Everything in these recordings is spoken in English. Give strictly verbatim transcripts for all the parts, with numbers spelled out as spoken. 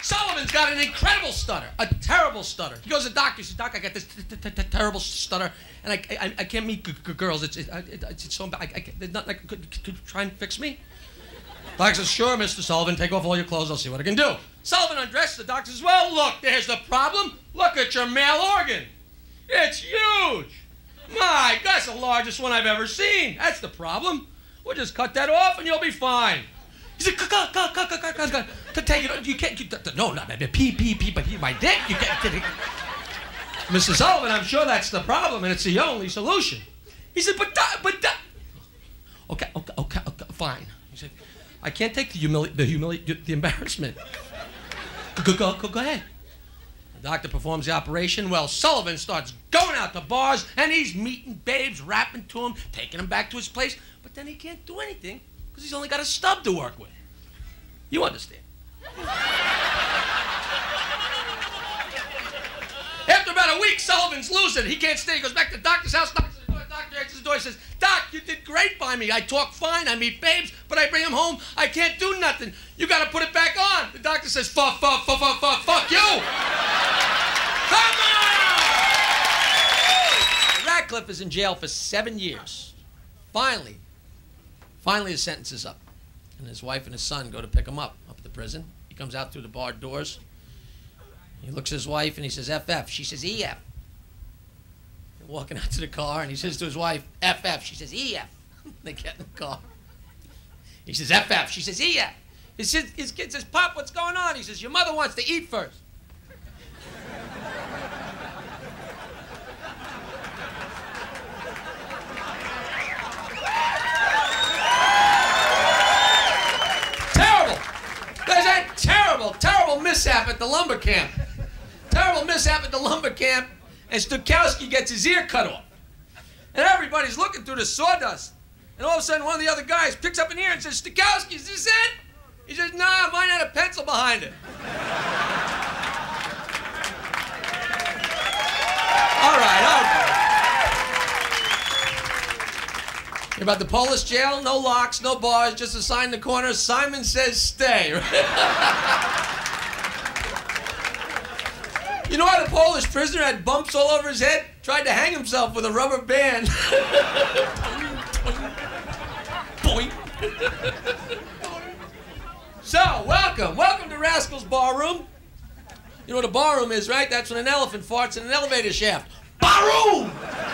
Sullivan's got an incredible stutter, a terrible stutter. He goes to the doctor. He says, "Doc, I got this terrible stutter, and I, I, I can't meet girls. It's, it, it, it's so bad. I, I can't, not like, could, could you try and fix me?" Doctor says, "Sure, Mister Sullivan. Take off all your clothes. I'll see what I can do." Sullivan undresses. The doctor says, "Well, look, there's the problem. Look at your male organ. It's huge. My, that's the largest one I've ever seen. That's the problem. We'll just cut that off, and you'll be fine." He said, "Cut, cut, cut, cut, cut, cut, cut. To take it, you can't. You, no, not pee, pee, pee, but my dick. You can't." Mister Sullivan, "I'm sure that's the problem, and it's the only solution." He said, "But, but, okay, okay, okay, okay, fine." He said, "I can't take the humili the humili the embarrassment." Go, go, go, go ahead. The doctor performs the operation. Well, Sullivan starts going out to bars, and he's meeting babes, rapping to him, taking him back to his place. But then he can't do anything because he's only got a stub to work with. You understand? After about a week, Sullivan's losing. He can't stay. He goes back to the doctor's house. Knocks on the door. The doctor answers the door. He says, "Doc, you did great by me. I talk fine. I meet babes, but I bring them home. I can't do nothing. You got to put it back on." The doctor says, "Fuck, fuck, fuck, fuck, fuck, fuck you." Come on! Radcliffe is in jail for seven years. Finally, finally his sentence is up. And his wife and his son go to pick him up, up at the prison. He comes out through the barred doors. He looks at his wife and he says, "F F." She says, "E F." They're walking out to the car and he says to his wife, "F F." She says, "E F." They get in the car. He says, "F F." She says, "E F." His, his kid says, "Pop, what's going on?" He says, "Your mother wants to eat first." Terrible, terrible mishap at the lumber camp. Terrible mishap at the lumber camp, and Stukowski gets his ear cut off. And everybody's looking through the sawdust. And all of a sudden, one of the other guys picks up an ear and says, "Stukowski, is this it?" He says, "Nah, mine had a pencil behind it." All right, all right. You're about the Polish jail, no locks, no bars, just a sign in the corner, "Simon says stay." You know why the Polish prisoner had bumps all over his head? Tried to hang himself with a rubber band. Boing. So, welcome, welcome to Rascal's Barroom. You know what a barroom is, right? That's when an elephant farts in an elevator shaft. Barroom!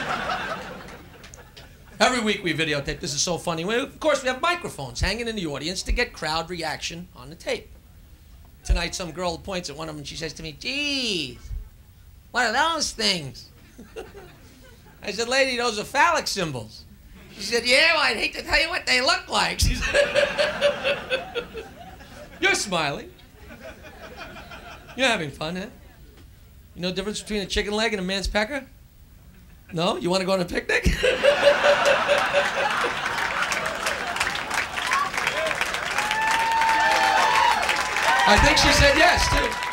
Every week we videotape. This is so funny. We, of course, we have microphones hanging in the audience to get crowd reaction on the tape. Tonight, some girl points at one of them and she says to me, "Geez, what are those things?" I said, "Lady, those are phallic symbols." She said, "Yeah, well, I'd hate to tell you what they look like." She said, "You're smiling. You're having fun, huh? You know the difference between a chicken leg and a man's pecker? No? You want to go on a picnic?" I think she said yes, too.